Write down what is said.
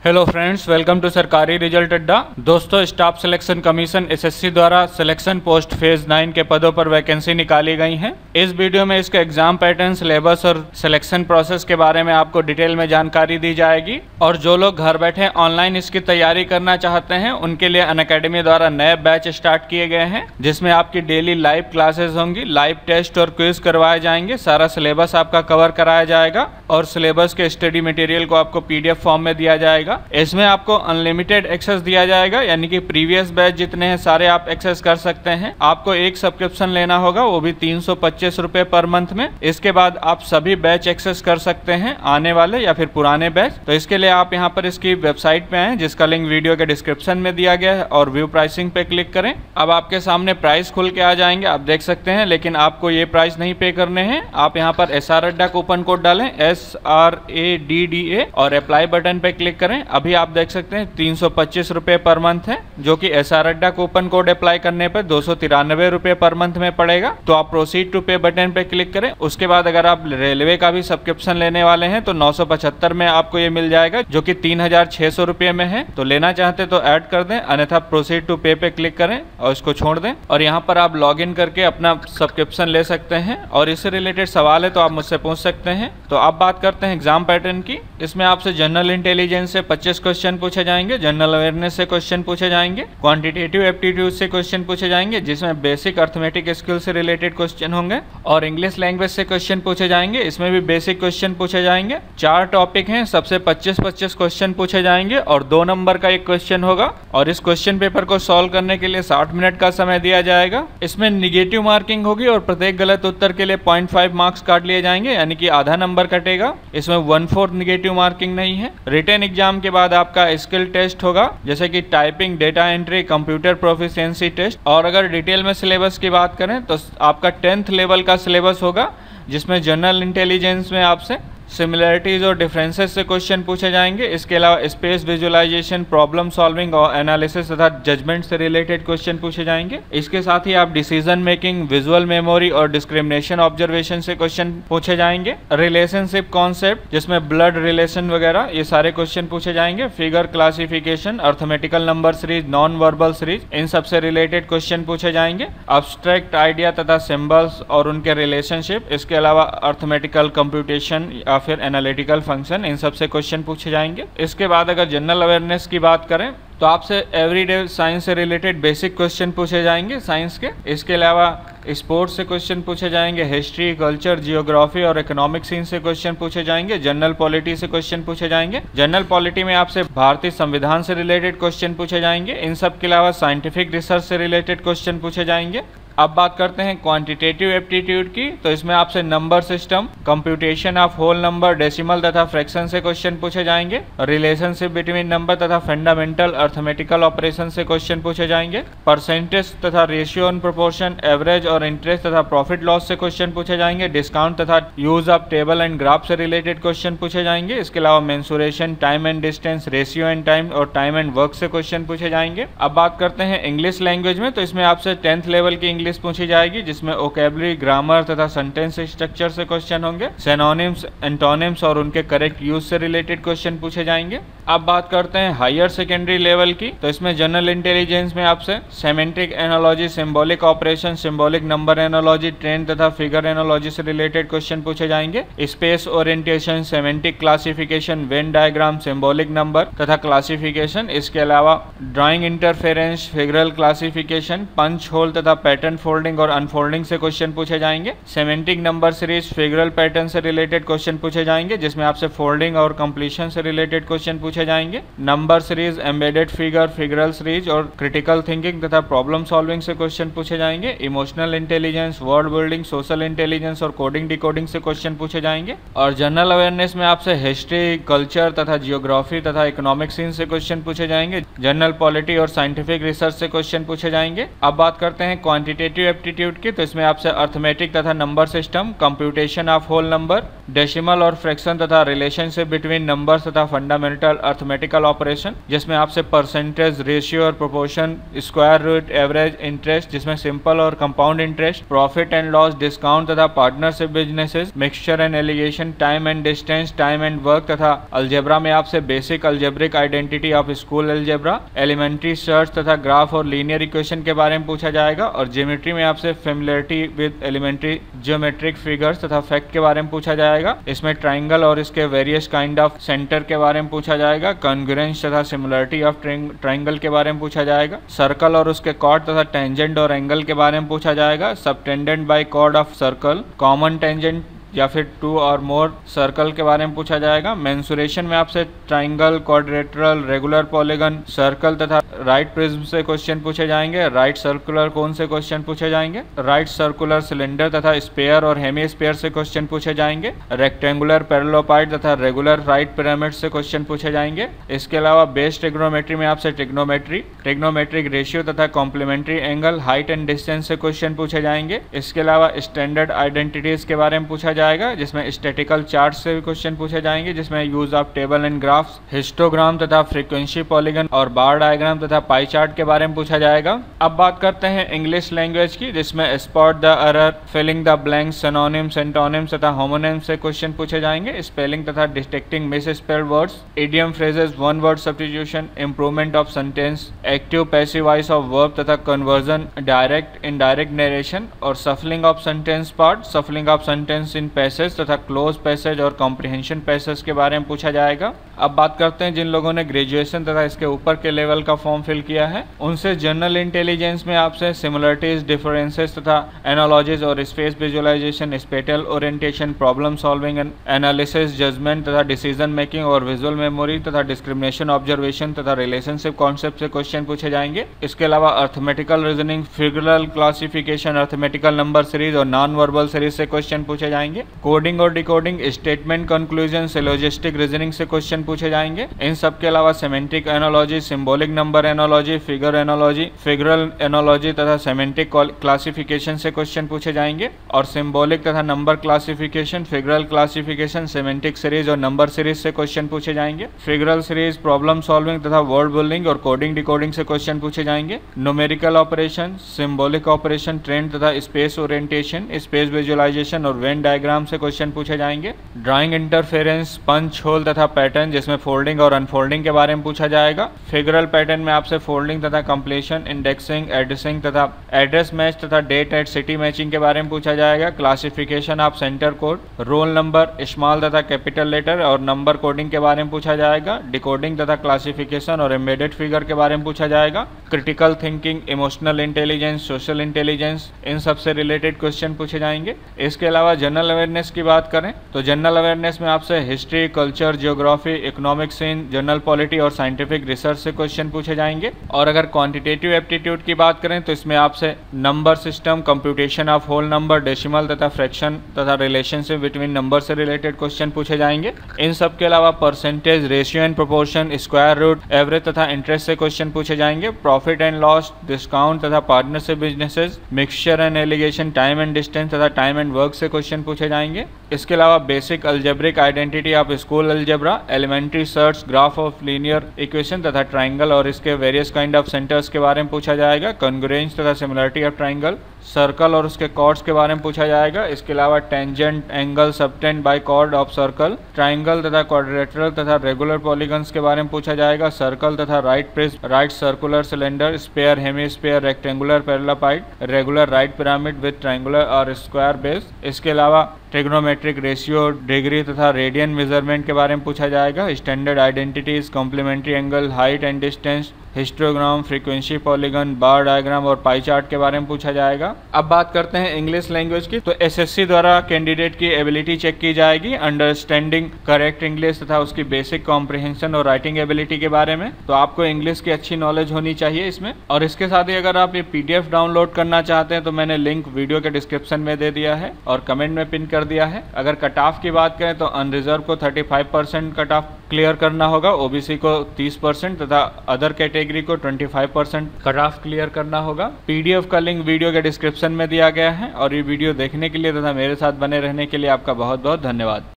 Hello friends, welcome to सरकारी result अड्डा। दोस्तों, स्टाफ सिलेक्शन कमीशन एसएससी द्वारा सिलेक्शन पोस्ट फेज 9 के पदों पर वैकेंसी निकाली गई हैं। इस वीडियो में इसके एग्जाम पैटर्न, सिलेबस और सिलेक्शन प्रोसेस के बारे में आपको डिटेल में जानकारी दी जाएगी। और जो लोग घर बैठे ऑनलाइन इसकी तैयारी करना चाहते हैं उनके लिए अनअकैडमी द्वारा नए बैच स्टार्ट किए गए हैं, जिसमें आपकी डेली लाइव क्लासेस होंगी, लाइव टेस्ट और क्विज करवाए जाएंगे, सारा सिलेबस आपका कवर कराया जाएगा और सिलेबस के स्टडी मटेरियल को आपको पीडीएफ फॉर्म में दिया जाएगा। इसमें आपको अनलिमिटेड एक्सेस दिया जाएगा, यानी कि प्रीवियस बैच जितने हैं सारे आप एक्सेस कर सकते हैं। आपको एक सब्सक्रिप्शन लेना होगा, वो भी 325 रुपए पर मंथ में। इसके बाद आप सभी बैच एक्सेस कर सकते हैं, आने वाले या फिर पुराने बैच। तो इसके लिए आप यहाँ पर इसकी वेबसाइट पे आए, जिसका लिंक वीडियो के डिस्क्रिप्शन में दिया गया है, और व्यू प्राइसिंग पे क्लिक करें। अब आपके सामने प्राइस खुल के आ जाएंगे, आप देख सकते हैं, लेकिन आपको ये प्राइस नहीं पे करने हैं। आप यहाँ पर SR अड्डा कूपन कोड डालें, SRADDA, और अप्लाई बटन पे क्लिक करें। अभी आप देख सकते हैं 325 रुपए पर मंथ है, जो कि SR अड्डा कूपन कोड अप्लाई करने पर 293 रुपए पर मंथ में पड़ेगा। तो आप प्रोसीड टू पे बटन पे क्लिक करें। उसके बाद अगर आप रेलवे का भी सब्सक्रिप्शन लेने वाले हैं तो 975 में आपको ये मिल जाएगा, जो कि 3600 रुपए में है। तो लेना चाहते तो ऐड कर दें, अन्यथा प्रोसीड टू पे क्लिक करें और इसको छोड़ दें। और यहाँ पर आप लॉग इन करके अपना सब्सक्रिप्शन ले सकते हैं। और इससे रिलेटेड सवाल है तो आप मुझसे पूछ सकते हैं। तो आप बात करते हैं एग्जाम पैटर्न की। इसमें आपसे जनरल इंटेलिजेंस से 25 क्वेश्चन पूछे जाएंगे, जनरल अवेयरनेस से क्वेश्चन पूछे जाएंगे, क्वांटिटेटिव एप्टीट्यूड से क्वेश्चन पूछे जाएंगे, जिसमें बेसिक अर्थमेटिक स्किल से रिलेटेड क्वेश्चन होंगे, और इंग्लिश लैंग्वेज से क्वेश्चन पूछे जाएंगे, इसमें भी बेसिक क्वेश्चन पूछे जाएंगे। 4 टॉपिक हैं, सबसे 25-25 क्वेश्चन पूछे जाएंगे और 2 नंबर का एक क्वेश्चन होगा। और इस क्वेश्चन पेपर को सॉल्व करने के लिए 60 मिनट का समय दिया जाएगा। इसमें निगेटिव मार्किंग होगी और प्रत्येक गलत उत्तर के लिए 0.5 मार्क्स काट लिए जाएंगे, यानी कि आधा नंबर कटेगा। इसमें 1/4 निगेटिव मार्किंग नहीं है। रिटन एग्जाम के बाद आपका स्किल टेस्ट होगा, जैसे कि typing, data entry, computer proficiency test. और अगर डिटेल में सिलेबस की बात करें तो आपका 10th लेवल का सिलेबस होगा, जिसमें जनरल इंटेलिजेंस में आपसे सिमिलरिटीज और डिफरेंसेस से क्वेश्चन पूछे जाएंगे। इसके अलावा स्पेस विजुअलाइजेशन, प्रॉब्लम सॉल्विंग और एनालिसिस तथा जजमेंट से रिलेटेड क्वेश्चन पूछे जाएंगे। इसके साथ ही आप डिसीजन मेकिंग, विजुअल मेमोरी और डिस्क्रिमिनेशन ऑब्जर्वेशन से क्वेश्चन पूछे जाएंगे। रिलेशनशिप कॉन्सेप्ट, जिसमें ब्लड रिलेशन वगैरह, ये सारे क्वेश्चन पूछे जाएंगे। Figure classification, arithmetical number series, non verbal series, इन सबसे रिलेटेड क्वेश्चन पूछे जाएंगे। अब्स्ट्रैक्ट आइडिया तथा सिंबल्स और उनके रिलेशनशिप, इसके अलावा अर्थमेटिकल कंप्यूटेशन या फिर एनालिटिकल फंक्शन, इन सब से क्वेश्चन पूछे जाएंगे। इसके बाद अगर जनरल अवेयरनेस की बात करें तो आपसे एवरीडे साइंस से रिलेटेड बेसिक क्वेश्चन पूछे जाएंगे साइंस के। इसके अलावा स्पोर्ट्स से क्वेश्चन पूछे जाएंगे, हिस्ट्री, कल्चर, जियोग्राफी और इकोनॉमिक सीन से क्वेश्चन पूछे जाएंगे। जनरल पॉलिटी से क्वेश्चन पूछे जाएंगे। जनरल पॉलिटी में आपसे भारतीय संविधान से रिलेटेड क्वेश्चन पूछे जाएंगे। इन सब के अलावा साइंटिफिक रिसर्च से रिलेटेड क्वेश्चन पूछे जाएंगे। अब बात करते हैं क्वांटिटेटिव एप्टीट्यूड की। तो इसमें आपसे number system, computation of whole number, decimal तथा फ्रैक्शन से क्वेश्चन पूछे जाएंगे। रिलेशनशिप बिटवीन नंबर तथा फंडामेंटल अर्थमेटिकल ऑपरेशन से क्वेश्चन पूछे जाएंगे। परसेंटेज तथा रेशियो इन प्रोपोर्शन, एवरेज और इंटरेस्ट तथा प्रॉफिट लॉस से क्वेश्चन पूछे जाएंगे। डिस्काउंट तथा use of table and graph से रिलेटेड क्वेश्चन पूछे जाएंगे। इसके अलावा mensuration, time and distance, ratio and time और टाइम एंड वर्क से क्वेश्चन पूछे जाएंगे। अब बात करते हैं इंग्लिश लैंग्वेज में। तो इसमें आपसे 10th लेवल की इंग्लिश पूछी जाएगी, जिसमें वोकैबुलरी, ग्रामर तथा सेंटेंस स्ट्रक्चर से क्वेश्चन होंगे। सिनोनिम्स, एंटोनिम्स और उनके करेक्ट यूज से रिलेटेड क्वेश्चन पूछे जाएंगे। अब बात करते हैं हायर सेकेंडरी लेवल की। तो इसमें जनरल इंटेलिजेंस में आपसे semantic analogy, symbolic operation, symbolic number analogy, trend तथा फिगर एनालॉजी से रिलेटेड क्वेश्चन पूछे जाएंगे। Space orientation, semantic classification, Venn diagram, symbolic number तथा क्लासिफिकेशन। इसके अलावा drawing interference, figural classification, punch hole तथा पैटर्न फोल्डिंग और अनफोल्डिंग से क्वेश्चन पूछे जाएंगे। Semantic number series, figural pattern से रिलेटेड क्वेश्चन पूछे जाएंगे, जिसमें आपसे फोल्डिंग और कंप्लीशन से रिलेटेड क्वेश्चन पूछे जाएंगे। Number series, embedded figure, figural series और क्रिटिकल थिंकिंग तथा प्रॉब्लम सॉल्विंग से क्वेश्चन पूछे जाएंगे। Emotional intelligence, word building, social intelligence और कोडिंग डिकोडिंग से क्वेश्चन पूछे जाएंगे। और जनरल अवेयरनेस में आपसे हिस्ट्री, कल्चर तथा जियोग्राफी तथा इकोनॉमिक सीन से क्वेश्चन पूछे जाएंगे। जनरल पॉलिटी और साइंटिफिक रिसर्च से क्वांटिटेटिव क्वांटिटेटिव एप्टीट्यूड की, तो इसमें आपसे अर्थमेटिक तथा number system, computation of whole number, decimal और फ्रैक्शन तथा रिलेशनशिप बिटवीन नंबर्स तथा फंडामेंटल अर्थमेटिकल ऑपरेशन, जिसमें आपसे परसेंटेज, रेशियो और proportion, square root, average, interest जिसमें सिंपल और compound interest, profit and loss, discount तथा partnership businesses, mixture and alligation, time and distance, time and work तथा algebra में आपसे basic algebraic identity of school algebra, elementary surds तथा graph और linear equation के बारे में पूछा जाएगा। और ज्योमेट्री में आपसे familiarity with elementary geometric figures तथा फैक्ट के बारे में पूछा जाएगा। इसमें ट्राइंगल और इसके वेरियस काइंड ऑफ सेंटर के बारे में पूछा जाएगा। कॉन्ग्रुएंस तथा सिमिलरिटी ऑफ ट्राइंगल के बारे में पूछा जाएगा। सर्कल और उसके कॉर्ड तथा टेंजेंट और एंगल के बारे में पूछा जाएगा। Subtended by chord of circle, common tangent या फिर 2 और मोर सर्कल के बारे में पूछा जाएगा। मेंसुरेशन में आपसे triangle, quadrilateral, regular polygon, circle तथा राइट प्रिज्म से क्वेश्चन पूछे जाएंगे। राइट सर्कुलर कोन से क्वेश्चन पूछे जाएंगे। राइट सर्कुलर सिलेंडर तथा स्पेयर और हेमी स्पेयर से क्वेश्चन पूछे जाएंगे। रेक्टेंगुलर पैरेललोपाइड तथा रेगुलर राइट पिरामिड से क्वेश्चन पूछे जाएंगे। इसके अलावा बेस ट्रिग्नोमेट्री में आपसे ट्रिग्नोमेट्रिक रेशियो तथा complementary angle, height and distance से क्वेश्चन पूछे जाएंगे। इसके अलावा स्टैंडर्ड आइडेंटिटीज के बारे में पूछा जाएगा, जिसमें स्टैटिकल चार्ट से भी क्वेश्चन पूछे जाएंगे, जिसमें use of table and graphs, histogram तथा फ्रीक्वेंसी पॉलीगन और बार डायग्राम तथा पाई चार्ट के बारे में पूछा जाएगा। अब बात करते हैं इंग्लिश लैंग्वेज की, जिसमें spot the error, filling the blanks, synonyms, antonyms तथा होमोनिम्स से क्वेश्चन पूछे जाएंगे। स्पेलिंग तथा detecting misspelled words, idiom phrases, one word substitution, improvement of sentence, active passive voice of verb तथा कन्वर्जन, डायरेक्ट इनडायरेक्ट नरेशन और shuffling of sentence part, shuffling of sentence in passage तथा cloze passage और comprehension passage के बारे में पूछा जाएगा। अब बात करते हैं जिन लोगों ने ग्रेजुएशन तथा इसके ऊपर के लेवल का फॉर्म फिल किया है, उनसे जनरल इंटेलिजेंस में आपसे सिमिलरिटीज, डिफरेंसेस तथा एनालॉजीज और space visualisation, spatial orientation, problem solving and analysis, judgement तथा डिसीजन मेकिंग और विजुअल मेमोरी तथा डिस्क्रिमिनेशन, ऑब्जर्वेशन तथा रिलेशनशिप कॉन्सेप्ट से क्वेश्चन पूछे जाएंगे। इसके अलावा arithmetical reasoning, figural classification, arithmetical number series और नॉन वर्बल सीरीज से क्वेश्चन पूछे जाएंगे। कोडिंग और decoding, statement conclusion, syllogistic reasoning से क्वेश्चन पूछे जाएंगे। इन सब के अलावा semantic analogy, symbolic number analogy, figure analogy, figural analogy तथा सेमेंटिक क्लासिफिकेशन से क्वेश्चन पूछे जाएंगे। और सिंबॉलिक तथा number classification, figural classification, semantic series और नंबर सीरीज से क्वेश्चन पूछे जाएंगे। फिगरल सीरीज, प्रॉब्लम सॉल्विंग तथा वर्ड बिल्डिंग और कोडिंग डिकोडिंग से क्वेश्चन पूछे जाएंगे। Numerical operation, symbolic operation, trend तथा स्पेस ओरिएंटेशन, स्पेस विजुअलाइजेशन और वेन डायग्राम से क्वेश्चन पूछे जाएंगे। ड्राइंग इंटरफेरेंस, पंच होल तथा पैटर्न, जिसमें फोल्डिंग और अनफोल्डिंग के बारे में पूछा जाएगा। फिगरल पैटर्न में आपसे फोल्डिंग तथा कंप्लीशन, इंडेक्सिंग, एड्रेसिंग तथा एड्रेस मैच तथा डेट एट सिटी मैचिंग के बारे में पूछा जाएगा। Classification of centre code, roll number, small तथा कैपिटल लेटर और नंबर कोडिंग के बारे में पूछा जाएगा। डिकोडिंग तथा क्लासिफिकेशन और एम्बेडेड फिगर के बारे में पूछा जाएगा। Critical thinking, emotional intelligence, social intelligence, इन सब से रिलेटेड क्वेश्चन पूछे जाएंगे। इसके अलावा जनरल अवेयरनेस की बात करें तो जनरल अवेयरनेस में आपसे history, culture, geography, economics, general polity और साइंटिफिक रिसर्च से क्वेश्चन पूछे जाएंगे। और अगर क्वांटिटेटिव एप्टीट्यूड की बात करें तो इसमें आपसे number system, computation of whole number, decimal तथा फ्रैक्शन तथा रिलेशनशिप बिटवीन नंबर से रिलेटेड क्वेश्चन पूछे जाएंगे। इन सब के अलावा percentage, ratio and proportion, square root, average तथा इंटरेस्ट से क्वेश्चन पूछे जाएंगे। प्रॉफिट एंड लॉस, डिस्काउंट तथा partnership businesses, mixture and alligation, time and distance तथा टाइम एंड वर्क से क्वेश्चन पूछे जाएंगे। इसके अलावा basic algebraic identity of school algebra, elementary search, graph of linear equation तथा ट्राइंगल और इसके वेरियस काइंड ऑफ सेंटर्स के बारे में पूछा जाएगा। कॉन्ग्रुएंस तथा सिमिलरिटी ऑफ ट्राइंगल, सर्कल और उसके कॉर्ड्स के बारे में पूछा जाएगा। इसके अलावा tangent, angle, subtended by chord of circle, triangle तथा क्वाड्रेटरल तथा रेगुलर पॉलीगन्स के बारे में पूछा जाएगा। सर्कल तथा right prism, right circular cylinder, sphere, hemisphere, rectangular parallelepiped, regular right pyramid with triangular और स्क्वायर बेस। इसके अलावा ट्रिग्नोमेट्रिक रेशियो, डिग्री तथा रेडियन मेजरमेंट के बारे में पूछा जाएगा। Standard identities, complementary angle, height and distance, histogram, frequency polygon, bar diagram और पाई चार्ट के बारे में पूछा जाएगा। अब बात करते हैं इंग्लिश लैंग्वेज की। तो एसएससी द्वारा कैंडिडेट की एबिलिटी चेक की जाएगी, अंडरस्टैंडिंग करेक्ट इंग्लिश तथा उसकी बेसिक कॉम्प्रिहेंशन और राइटिंग एबिलिटी के बारे में। तो आपको इंग्लिश की अच्छी नॉलेज होनी चाहिए इसमें। और इसके साथ ही अगर आप ये पीडीएफ डाउनलोड करना चाहते हैं तो मैंने लिंक वीडियो के डिस्क्रिप्शन में दे दिया है और कमेंट में पिन कर कर दिया है। अगर कट ऑफ की बात करें तो अनरिजर्व को 35% कट ऑफ क्लियर करना होगा, ओबीसी को 30% तथा अदर कैटेगरी को 25% कट ऑफ क्लियर करना होगा। पीडीएफ का लिंक वीडियो के डिस्क्रिप्शन में दिया गया है और ये वीडियो देखने के लिए तथा मेरे साथ बने रहने के लिए आपका बहुत बहुत धन्यवाद।